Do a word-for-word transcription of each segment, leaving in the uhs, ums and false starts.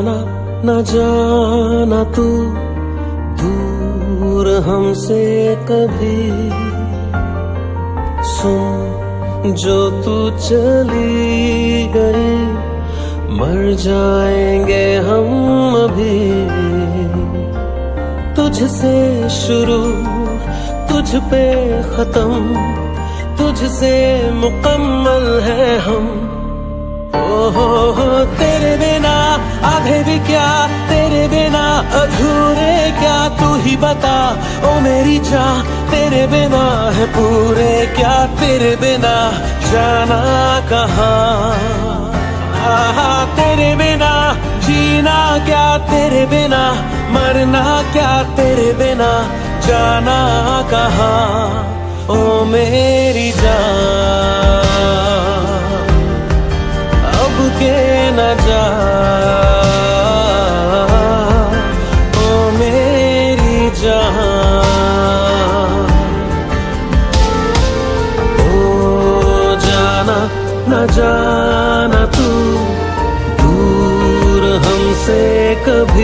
जाना न जाना तू दूर हमसे कभी, सुन जो तू चली गई मर जाएंगे हम अभी। तुझसे शुरू तुझ पे खत्म, तुझसे मुकम्मल है हम। ओहो हो तेरे बिना आधे भी क्या, तेरे बिना अधूरे क्या, तू ही बता ओ मेरी जान तेरे बिना है पूरे क्या, तेरे बिना जाना कहाँ। तेरे बिना जीना क्या, तेरे बिना मरना क्या, तेरे बिना जाना कहाँ ओ मेरी जान। अब के न जा ओ मेरी जान। ओ जाना न जाना तू दूर हमसे कभी।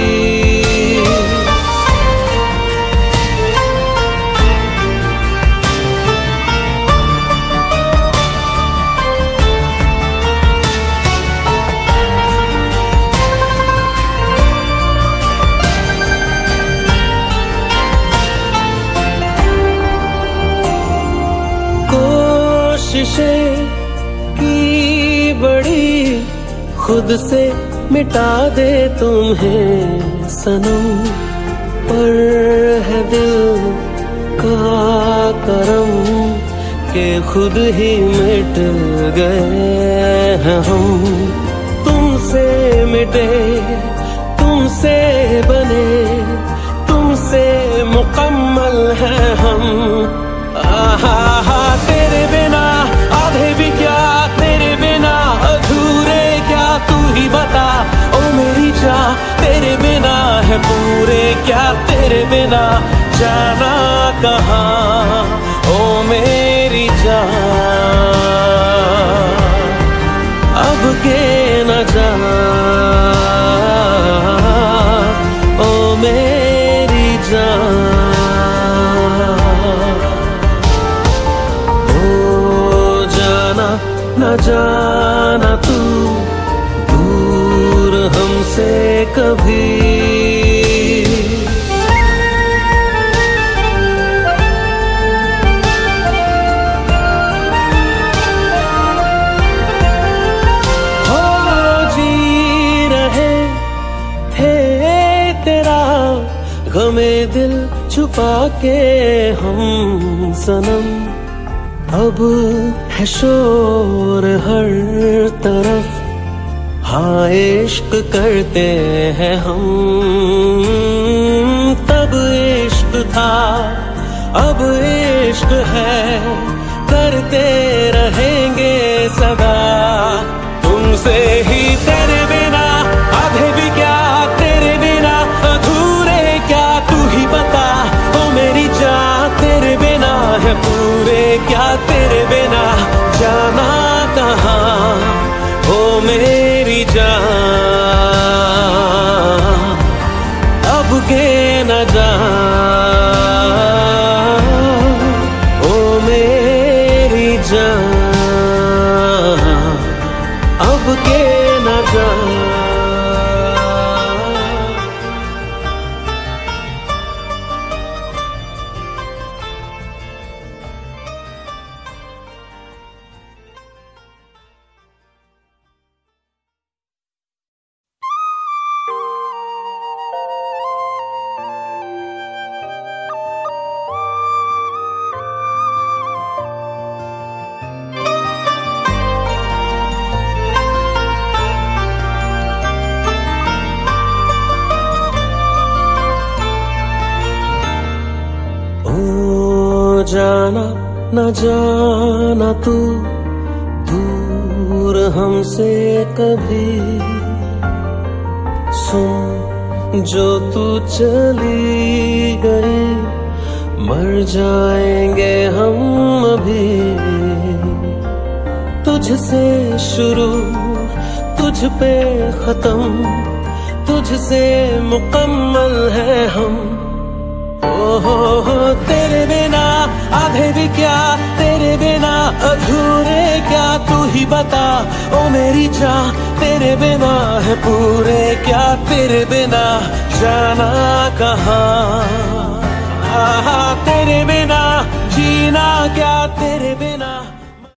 कोशिशें की बड़ी खुद से मिटा दे तुम्हें सनम, पर है दिल का करम के खुद ही मिट गए हैं हम। तुमसे मिटे तुमसे बने तुमसे मुकम्मल हैं हम। आहा तेरे बिना आधे भी क्या, तेरे बिना अधूरे क्या, तू ही बता ओ मेरी जान तेरे बिना है पूरे क्या, तेरे बिना जाना कहाँ ओ मेरी जान। अब के न जाना ओ मेरी जान। न जाना तू दूर हमसे कभी। हो जी रहे थे तेरा गमे दिल छुपा के हम सनम, अब है शोर हर तरफ हाँ इश्क करते हैं हम। तब इश्क था अब इश्क है करते रहेंगे सदा तुमसे ही। तेरे बिना आधे भी क्या, तेरे बिना अधूरे क्या, तू ही बता ओ मेरी जान तेरे बिना है पूरे क्या, तेरे बिना जाना कहाँ ओ मेरी जान। अब के न जा ओ मेरी जान, अब के न जा। जाना न जाना तू दूर हमसे कभी, सुन जो तू चली गई मर जाएंगे हम अभी। तुझसे शुरू तुझ पे खत्म तुझसे मुकम्मल है हम। ओ हो हो तेरे बिना आधे भी क्या, तेरे बिना अधूरे क्या, तू ही बता ओ मेरी चाह, तेरे बिना है पूरे क्या, तेरे बिना जाना कहाँ, तेरे बिना जीना क्या, तेरे बिना